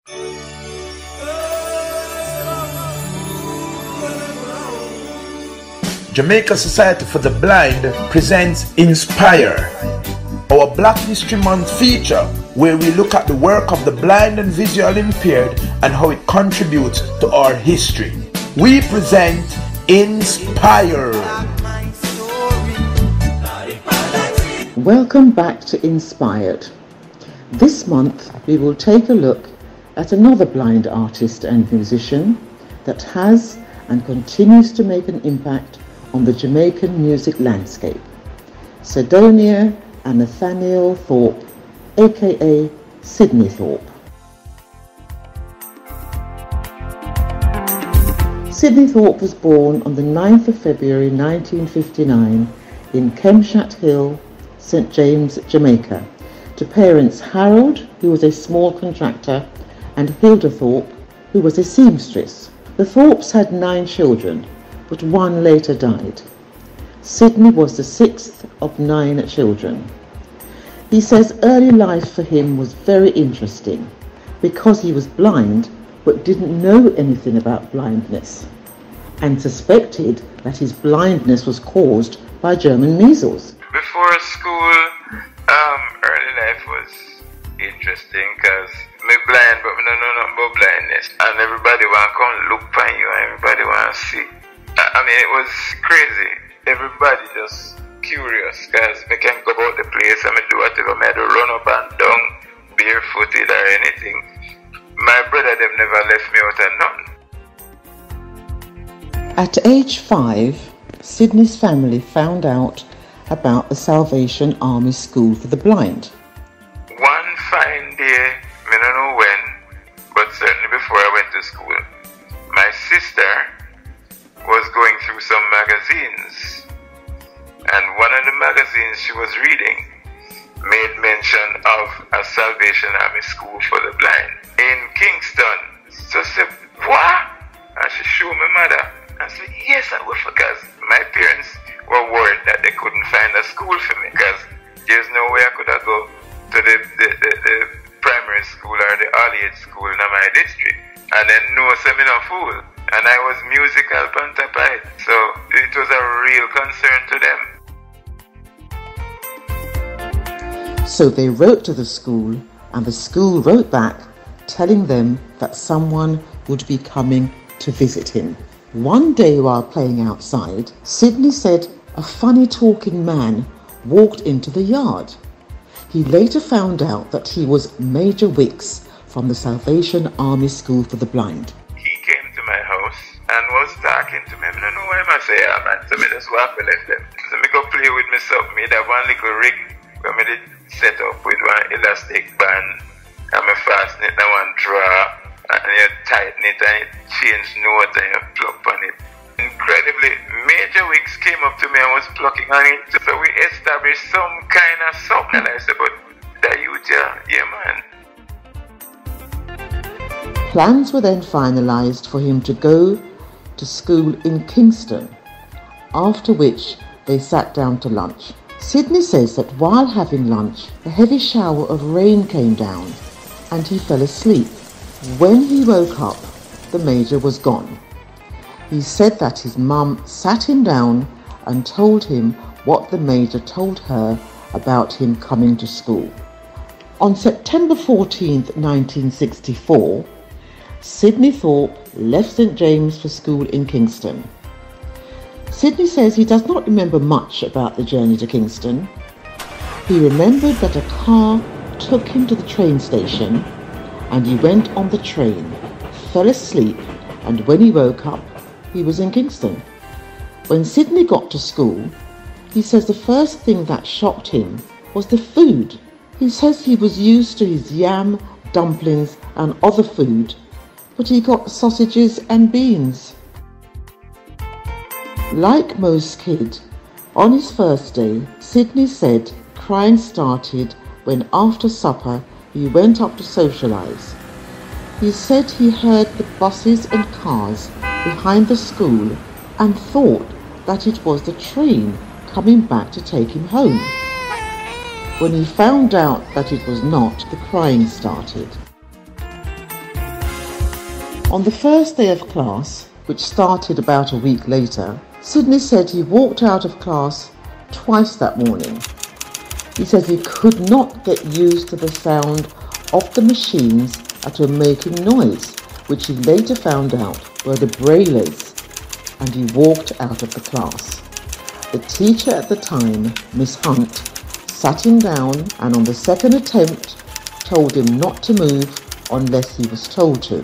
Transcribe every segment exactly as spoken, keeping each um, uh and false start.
Jamaica Society for the Blind presents Inspire, our Black History Month feature where we look at the work of the blind and visually impaired and how it contributes to our history. We present Inspire. Welcome back to Inspired. This month we will take a look at another blind artist and musician that has and continues to make an impact on the Jamaican music landscape, Sidonia and Nathaniel Thorpe, aka Sidney Thorpe. Sidney Thorpe was born on the ninth of February nineteen fifty-nine in Kemshat Hill, Saint James, Jamaica, to parents Harold, who was a small contractor, and Hilda Thorpe, who was a seamstress. The Thorpes had nine children, but one later died. Sidney was the sixth of nine children. He says early life for him was very interesting because he was blind but didn't know anything about blindness and suspected that his blindness was caused by German measles. Before school, um, early life was interesting because me blind but me don't know nothing about blindness, and everybody want to come look for you and everybody want to see. I mean, it was crazy. Everybody just curious because I can go about the place and I do whatever I do, run up and down barefooted or anything. My brother, them never left me out of nothing. At age five, Sidney's family found out about the Salvation Army School for the Blind. One fine day, I don't know when, but certainly before I went to school, my sister was going through some magazines, and one of the magazines she was reading made mention of a Salvation Army School for the Blind in Kingston. So I said, what? And she showed my mother. I said, yes, I will, because my parents were worried that they couldn't find a school for me, because there's no way I could have go to the, the, the, the primary school or the early age school in my district, and then no seminar fool. And I was musical on top of it, so it was a real concern to them. So they wrote to the school, and the school wrote back telling them that someone would be coming to visit him. One day while playing outside, Sidney said a funny talking man walked into the yard. He later found out that he was Major Wicks from the Salvation Army School for the Blind. And was talking to me. I don't know why I say, yeah, man. So I just walk and left them. So I go play with me something. I have one little rig where I did set up with one elastic band. And I fasten it in one drawer. And you tighten it and you change notes and you plug on it. Incredibly, Major Wicks came up to me and was plucking on it. So we established some kind of something. And I said, but that you, yeah, man. Plans were then finalised for him to go to school in Kingston, after which they sat down to lunch. Sidney says that while having lunch, a heavy shower of rain came down and he fell asleep. When he woke up, the Major was gone. He said that his mum sat him down and told him what the Major told her about him coming to school. On September fourteenth, nineteen sixty-four, Sidney Thorpe left Saint James for school in Kingston. Sidney says he does not remember much about the journey to Kingston. He remembered that a car took him to the train station and he went on the train, fell asleep, and when he woke up, he was in Kingston. When Sidney got to school, he says the first thing that shocked him was the food. He says he was used to his yam, dumplings and other food, but he got sausages and beans. Like most kids, on his first day, Sidney said crying started when after supper he went up to socialise. He said he heard the buses and cars behind the school and thought that it was the train coming back to take him home. When he found out that it was not, the crying started. On the first day of class, which started about a week later, Sidney said he walked out of class twice that morning. He says he could not get used to the sound of the machines that were making noise, which he later found out were the brailers, and he walked out of the class. The teacher at the time, Miss Hunt, sat him down and on the second attempt told him not to move unless he was told to.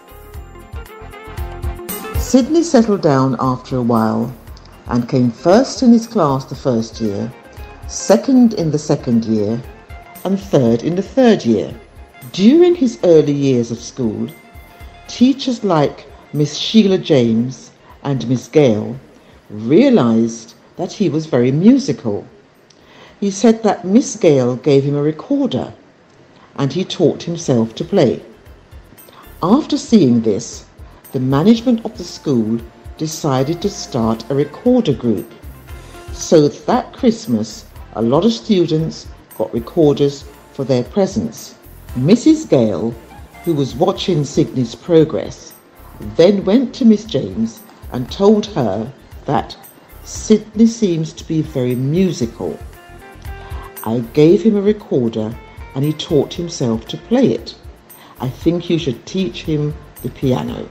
Sidney settled down after a while and came first in his class the first year, second in the second year, and third in the third year. During his early years of school, teachers like Miss Sheila James and Miss Gale realised that he was very musical. He said that Miss Gale gave him a recorder and he taught himself to play. After seeing this, the management of the school decided to start a recorder group. So that Christmas, a lot of students got recorders for their presents. Missus Gale, who was watching Sidney's progress, then went to Miss James and told her that Sidney seems to be very musical. I gave him a recorder and he taught himself to play it. I think you should teach him the piano.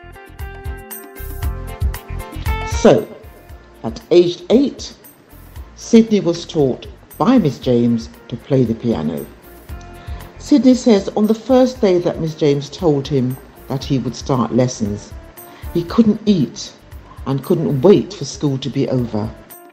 So, at age eight, Sidney was taught by Miss James to play the piano. Sidney says on the first day that Miss James told him that he would start lessons, he couldn't eat and couldn't wait for school to be over.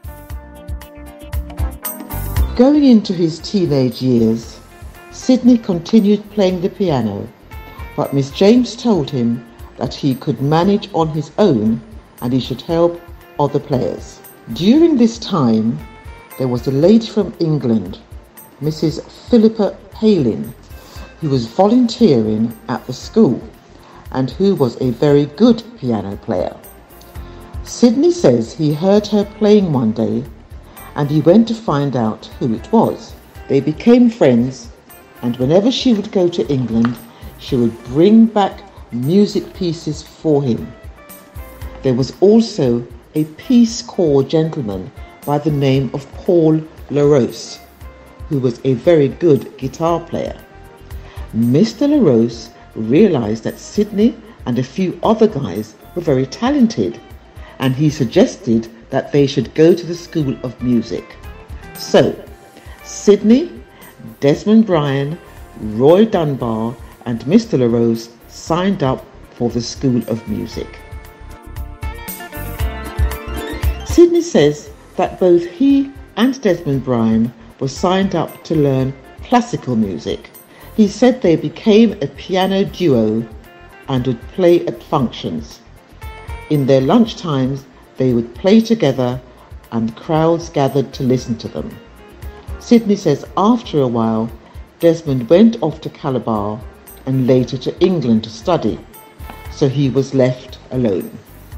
Going into his teenage years, Sidney continued playing the piano, but Miss James told him that he could manage on his own and he should help other players. During this time, there was a lady from England, Missus Philippa Palin, who was volunteering at the school and who was a very good piano player. Sidney says he heard her playing one day and he went to find out who it was. They became friends, and whenever she would go to England, she would bring back music pieces for him. There was also a Peace Corps gentleman by the name of Paul LaRose, who was a very good guitar player. Mister LaRose realised that Sidney and a few other guys were very talented, and he suggested that they should go to the School of Music. So, Sidney, Desmond Bryan, Roy Dunbar and Mister LaRose signed up for the School of Music. Sidney says that both he and Desmond Bryan were signed up to learn classical music. He said they became a piano duo and would play at functions. In their lunch times, they would play together and crowds gathered to listen to them. Sidney says after a while, Desmond went off to Calabar and later to England to study, so he was left alone.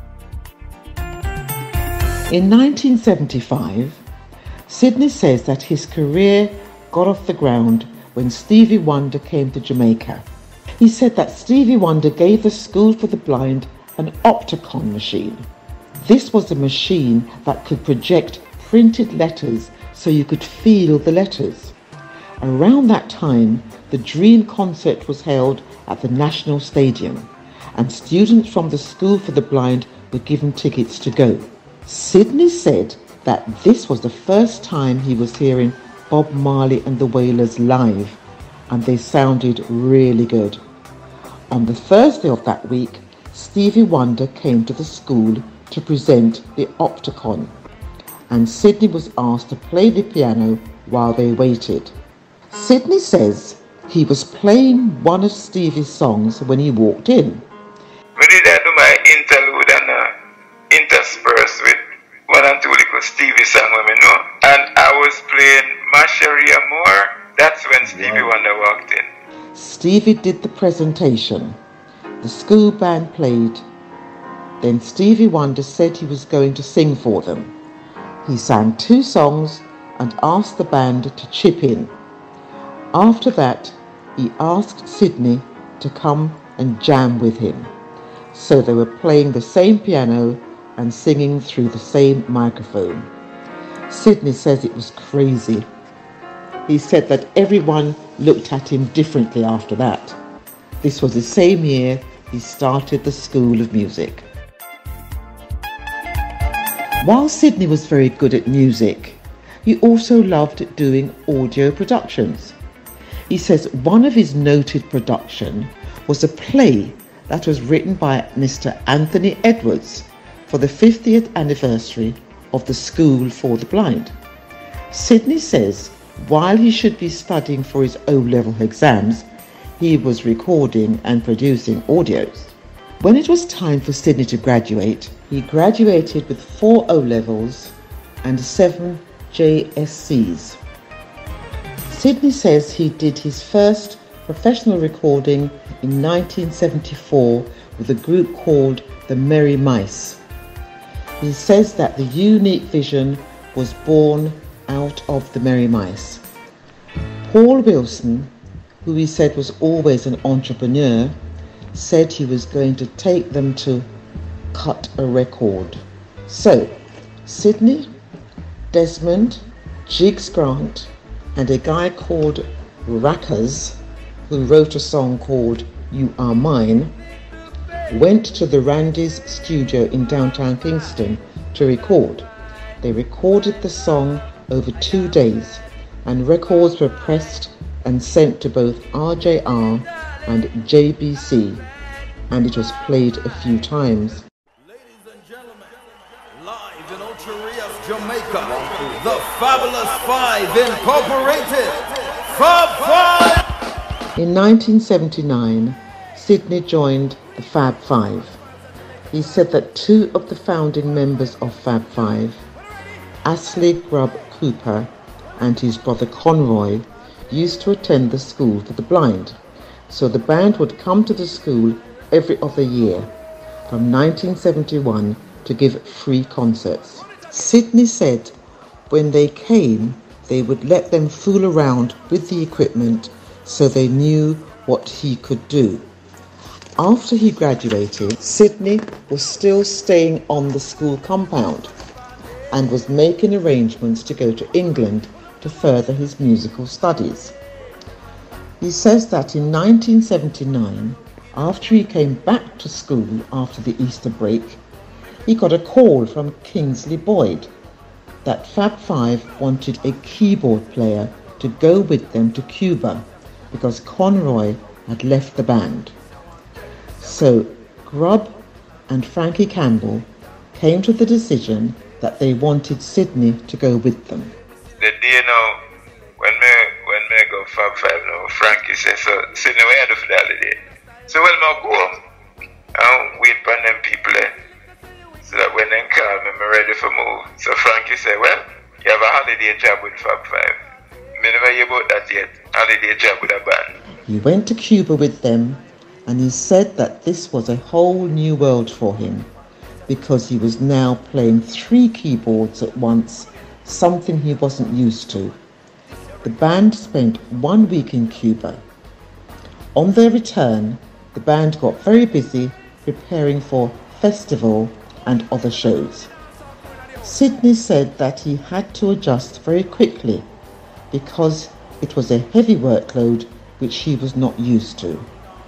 In nineteen seventy-five, Sidney says that his career got off the ground when Stevie Wonder came to Jamaica. He said that Stevie Wonder gave the School for the Blind an Opticon machine. This was a machine that could project printed letters so you could feel the letters. Around that time, the Dream concert was held at the National Stadium, and students from the School for the Blind were given tickets to go. Sidney said that this was the first time he was hearing Bob Marley and the Wailers live, and they sounded really good. On the Thursday of that week, Stevie Wonder came to the school to present the Opticon, and Sidney was asked to play the piano while they waited. Sidney says he was playing one of Stevie's songs when he walked in. We did I do my interlude and uh, intersperse with one and two little Stevie songs we know, and I was playing Masheria Moore. That's when Stevie Wonder walked in. Stevie did the presentation. The school band played. Then Stevie Wonder said he was going to sing for them. He sang two songs and asked the band to chip in. After that, he asked Sidney to come and jam with him. so they were playing the same piano and singing through the same microphone. Sidney says it was crazy. He said that everyone looked at him differently after that. This was the same year he started the School of Music. While Sidney was very good at music, he also loved doing audio productions. He says one of his noted productions was a play that was written by Mister Anthony Edwards for the fiftieth anniversary of the School for the Blind. Sidney says while he should be studying for his O-level exams, he was recording and producing audios. When it was time for Sidney to graduate, he graduated with four O-levels and seven J S Cs. Sidney says he did his first professional recording in nineteen seventy-four with a group called the Merry Mice. He says that the unique vision was born out of the Merry Mice. Paul Wilson, who he said was always an entrepreneur, said he was going to take them to cut a record. So, Sidney, Desmond, Jiggs Grant, and a guy called Rackers, who wrote a song called You Are Mine, went to the Randy's studio in downtown Kingston to record. They recorded the song over two days, and records were pressed and sent to both R J R and J B C, and it was played a few times. Ladies and gentlemen, live in Ocho Rios, Jamaica, the Fabulous Five Incorporated, Fab Five! In nineteen seventy-nine, Sidney joined the Fab Five. He said that two of the founding members of Fab Five, Ashley Grubb Cooper and his brother Conroy, used to attend the School for the Blind, so the band would come to the school every other year from nineteen seventy-one to give free concerts. Sidney said when they came, they would let them fool around with the equipment so they knew what he could do. After he graduated, Sidney was still staying on the school compound and was making arrangements to go to England to further his musical studies. He says that in nineteen seventy-nine, after he came back to school after the Easter break, he got a call from Kingsley Boyd that Fab Five wanted a keyboard player to go with them to Cuba because Conroy had left the band. So Grubb and Frankie Campbell came to the decision that they wanted Sidney to go with them. The day now, when me when me go Fab Five now, Frankie says, so Sidney, what you do for the holiday? So well, me go home and wait for them people there, so that when they call me, I'm ready for move. So Frankie said, well, you have a holiday job with Fab Five. Me never hear about that yet. Holiday job with a band. He went to Cuba with them, and he said that this was a whole new world for him because he was now playing three keyboards at once, something he wasn't used to. The band spent one week in Cuba. On their return, the band got very busy preparing for festival and other shows. Sidney said that he had to adjust very quickly because it was a heavy workload which he was not used to.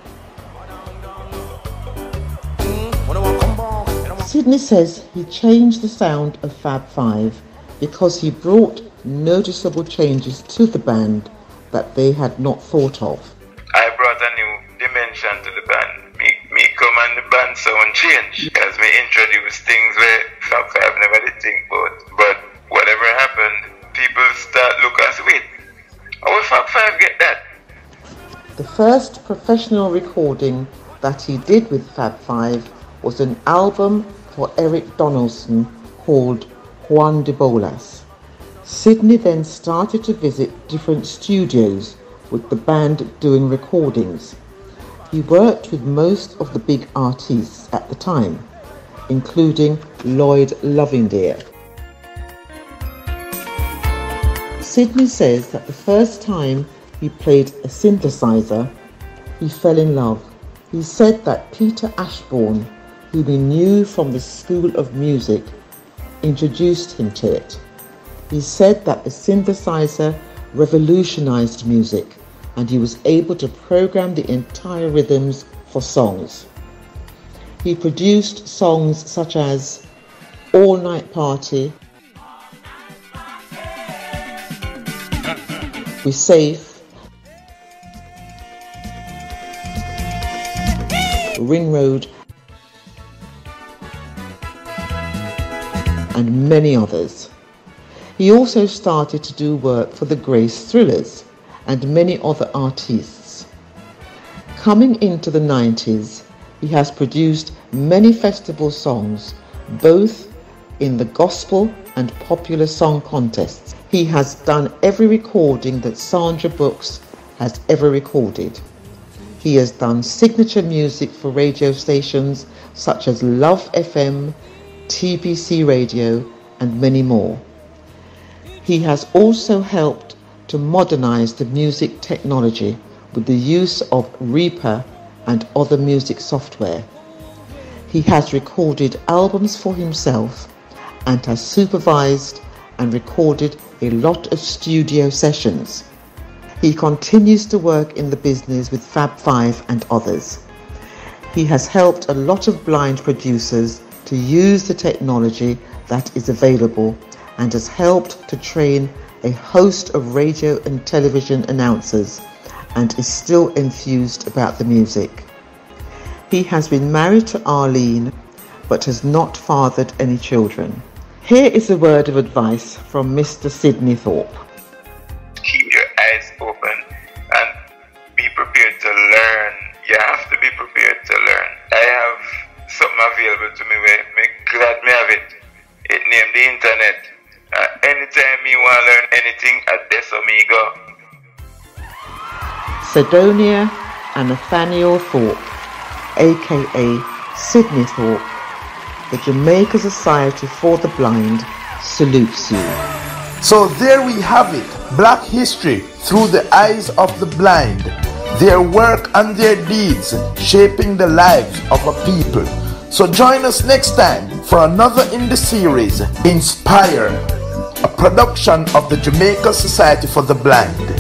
Sidney says he changed the sound of Fab Five because he brought noticeable changes to the band that they had not thought of. I brought a new dimension to the band. Me, me come and the band sound change as me introduce things where Fab Five never did think about. But whatever happened, people start look and say, wait, how will Fab Five get that? The first professional recording that he did with Fab Five was an album for Eric Donaldson called Juan de Bolas. Sidney then started to visit different studios with the band doing recordings. He worked with most of the big artists at the time, including Lloyd Lovindeer. Sidney says that the first time he played a synthesizer, he fell in love. He said that Peter Ashbourne whom he knew from the School of Music, introduced him to it. He said that the synthesizer revolutionized music and he was able to program the entire rhythms for songs. He produced songs such as All Night Party, We Safe, Ring Road, and many others. He also started to do work for the Grace Thrillers and many other artists. Coming into the nineties, he has produced many festival songs, both in the gospel and popular song contests. He has done every recording that Sandra Brooks has ever recorded. He has done signature music for radio stations such as Love F M, T B C Radio, and many more. He has also helped to modernize the music technology with the use of Reaper and other music software. He has recorded albums for himself and has supervised and recorded a lot of studio sessions. He continues to work in the business with Fab Five and others. He has helped a lot of blind producers to use the technology that is available and has helped to train a host of radio and television announcers and is still enthused about the music. He has been married to Arlene but has not fathered any children. Here is a word of advice from Mister Sidney Thorpe. Keep your eyes open and be prepared to learn. You have to be prepared to learn. I have something available to me where me glad me have it. It named the internet. Uh, anytime you want to learn anything, at this or me go. Sidonia and Nathaniel Thorpe, aka Sidney Thorpe, the Jamaica Society for the Blind salutes you. So there we have it, Black history through the eyes of the blind, their work and their deeds shaping the lives of a people. So join us next time for another in the series, Inspire, a production of the Jamaica Society for the Blind.